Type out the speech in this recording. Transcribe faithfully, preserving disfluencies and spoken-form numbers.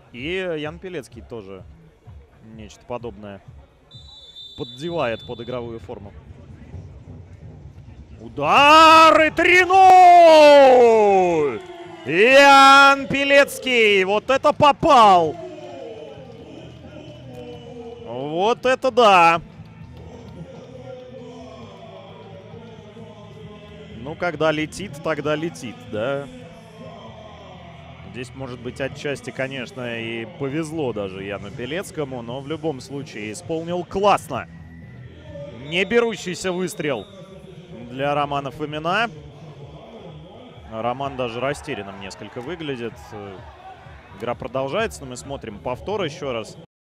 И Ян Пилецкий тоже нечто подобное поддевает под игровую форму. Удары три ноль! Ян Пилецкий! Вот это попал! Вот это да! Ну, когда летит, тогда летит, да? Здесь, может быть, отчасти, конечно, и повезло даже Яну Пилецкому, но в любом случае исполнил классно. Не берущийся выстрел для Романа Фомина. Роман даже растерянным несколько выглядит. Игра продолжается, но мы смотрим повтор еще раз.